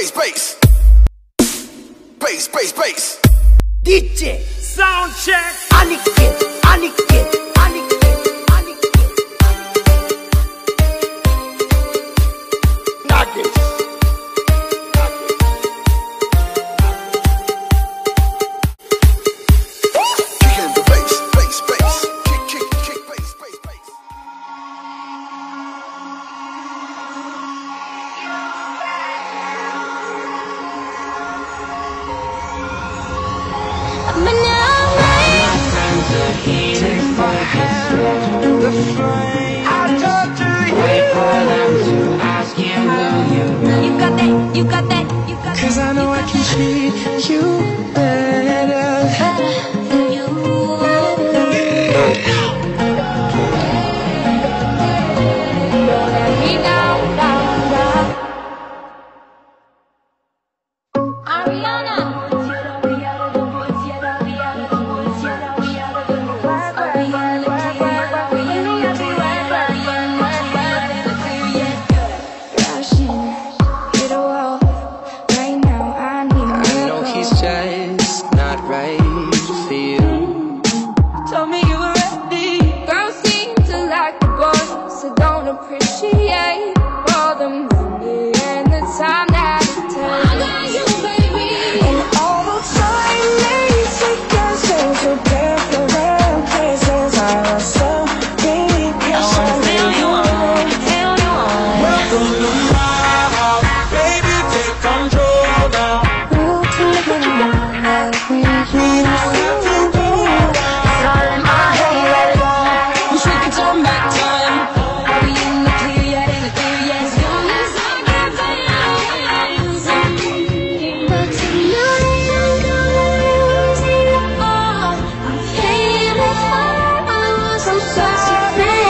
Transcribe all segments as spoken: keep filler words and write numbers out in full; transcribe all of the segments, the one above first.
bass, bass. Bass, bass, bass. D J Sound check. Aniket, Aniket, Aniket, Aniket. Nuggets. Kicking the bass, bass, bass. Kick, kick, kick, bass, bass, bass. Take my hand in the flame. I talk to you. Wait for them to ask you, will you? You got that, you got that, you got that. Cause I know I can treat you better. Than you. Let me down, down, down. Ariana. Just not right for you. Told me you were ready. Girls seem to like the boys, so don't appreciate all the money and the time that it takes. I got you, baby. And all the time they take us into different places. I was so deep, yes, I feel you on, feel you on. Welcome to my house, baby, take control now. We'll take it down like we used to do. It's all in my head. Wish we could turn back time. Are we in the clear yet? In the clear yet? As long as I can find something. But tonight I'm gonna lose it all. I'm paying it hard. I want some sorry.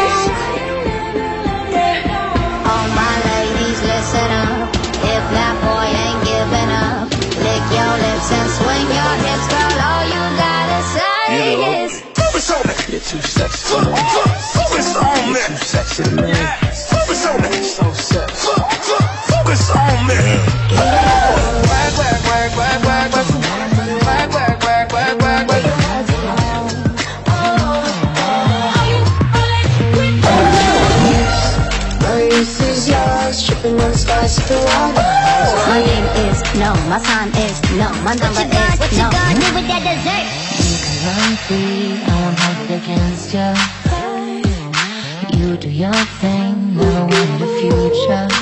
All my ladies, listen up. If that boy ain't giving up, lick your lips and swing your hips, girl. All you gotta say is Focus on me. You're too sexy for me. Focus on me. Too sexy for me. Focus on me. So sexy. Focus on me. Work, work, work, work, work, work. Work, work, work, work, work, work. This is yours, tripping on the stars of the water. my name is no, my sign is no, my number is no. What you gonna do with that dessert? Because I'm free, I won't hold it against you. You do your thing, never wanted a future.